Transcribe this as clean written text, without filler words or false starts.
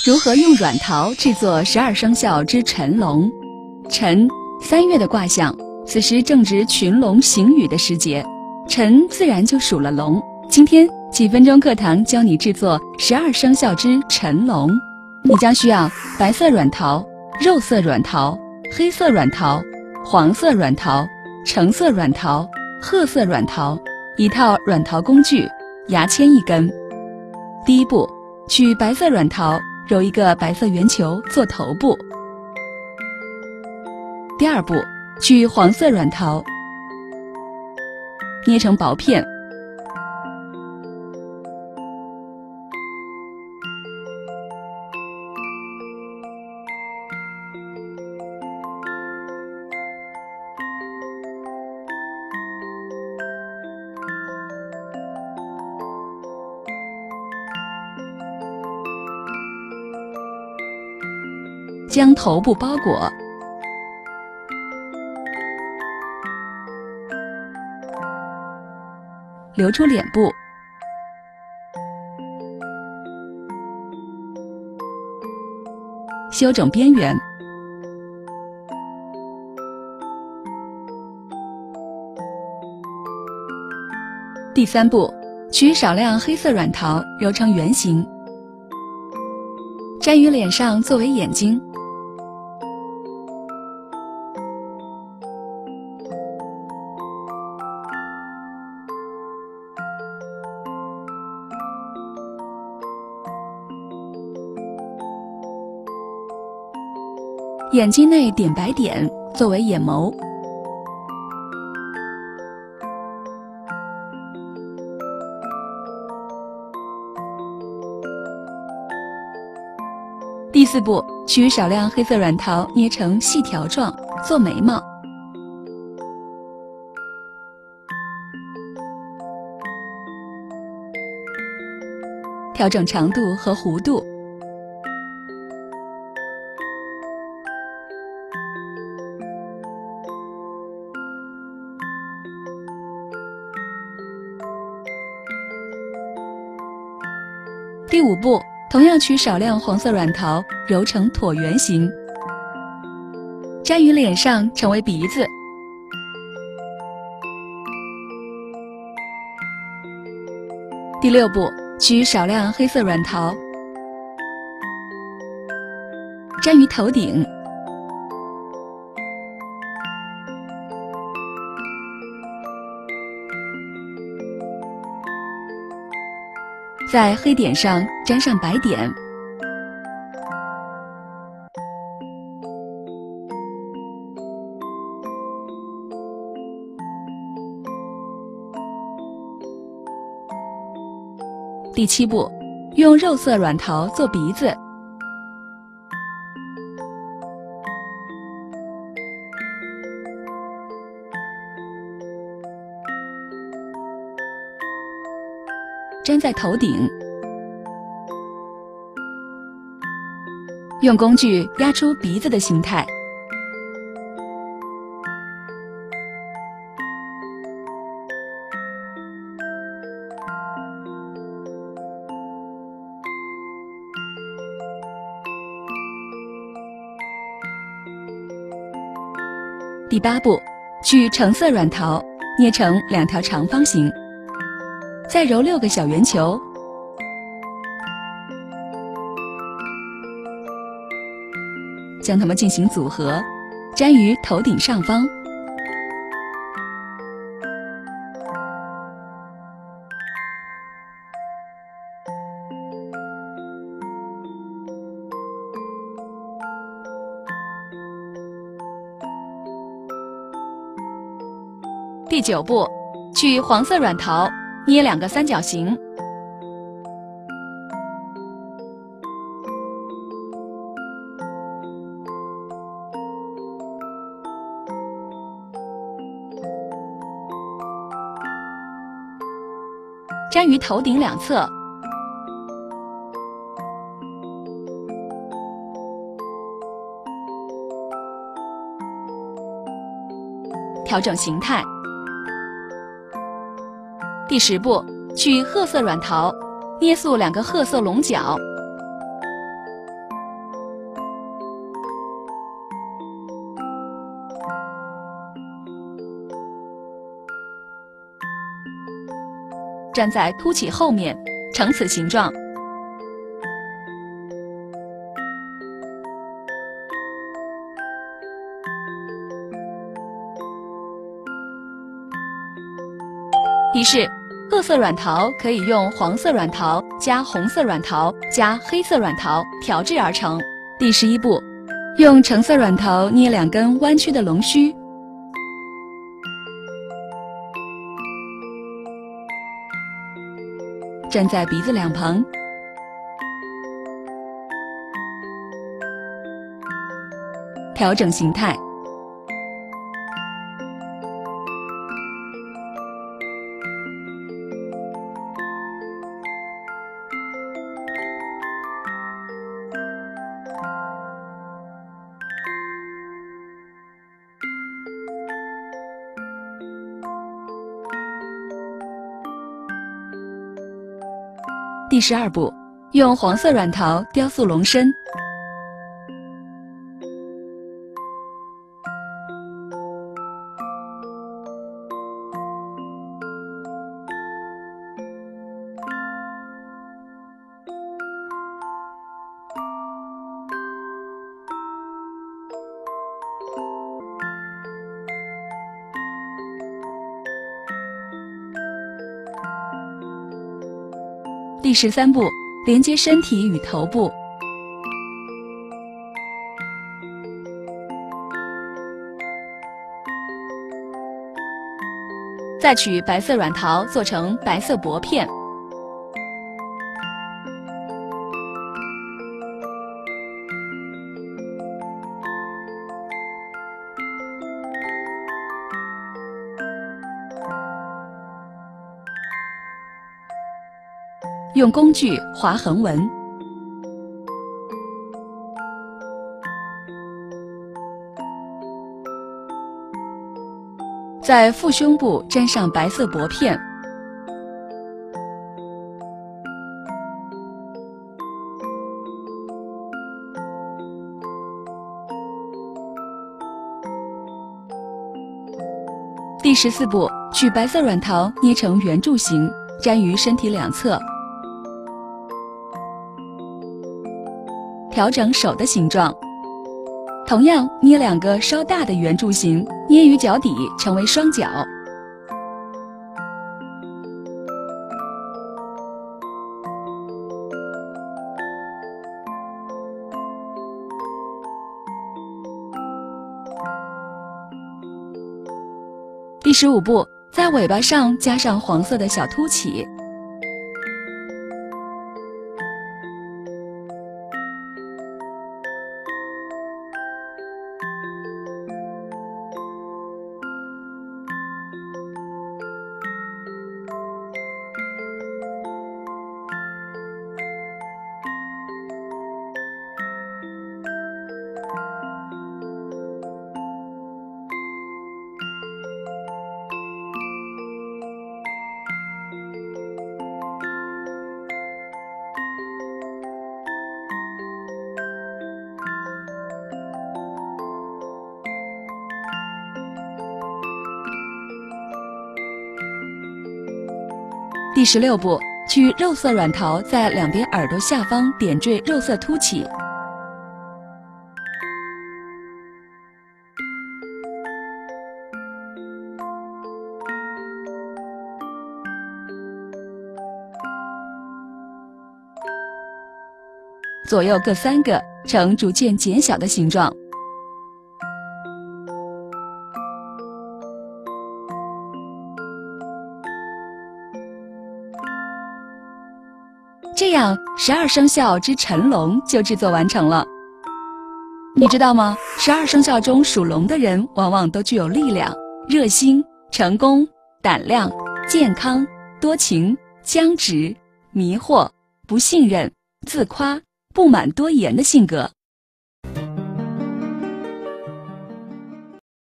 如何用软陶制作12生肖之辰龙？辰，3月的卦象，此时正值群龙行雨的时节，辰自然就属了龙。今天几分钟课堂教你制作12生肖之辰龙。你将需要白色软陶、肉色软陶、黑色软陶、黄色软陶、橙色软陶、褐色软陶，一套软陶工具，牙签1根。第一步，取白色软陶，揉一个白色圆球做头部。第二步，取黄色软陶，捏成薄片。将头部包裹，留出脸部，修整边缘。第三步，取少量黑色软陶，揉成圆形，粘于脸上作为眼睛。眼睛内点白点作为眼眸。第四步，取少量黑色软陶捏成细条状做眉毛。调整长度和弧度。第五步，同样取少量黄色软陶，揉成椭圆形，粘于脸上成为鼻子。第六步，取少量黑色软陶，粘于头顶。在黑点上沾上白点。第七步，用肉色软陶做鼻子。粘在头顶，用工具压出鼻子的形态。第八步，取橙色软陶，捏成2条长方形。再揉6个小圆球，将它们进行组合，粘于头顶上方。第9步，取黄色软陶，捏2个三角形，粘于头顶两侧。调整形态。第10步，取褐色软陶，捏塑2个褐色龙角， 站在凸起后面，呈此形状。提示：褐色软桃可以用黄色软桃加红色软桃加黑色软桃调制而成。第11步，用橙色软桃捏2根弯曲的龙须，粘在鼻子两旁，调整形态。第12步，用黄色软桃雕塑龙身。第13步，连接身体与头部。再取白色软桃做成白色薄片，用工具划横纹，在腹胸部沾上白色薄片，第14步，取白色软桃捏成圆柱形，粘于身体两侧。调整手的形状，同样捏2个稍大的圆柱形，捏于脚底，成为双脚。第15步，在尾巴上加上黄色的小凸起。第16步，取肉色软桃在两边耳朵下方点缀肉色凸起。左右各3个，呈逐渐减小的形状。这样，12生肖之辰龙就制作完成了。你知道吗？12生肖中属龙的人往往都具有力量、热心、成功、胆量、健康、多情、僵直、迷惑、不信任、自夸、不满多言的性格。